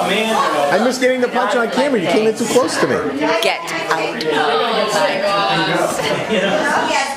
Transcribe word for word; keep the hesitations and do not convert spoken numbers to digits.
I missed getting the punch on camera. You came in too close to me. Get out.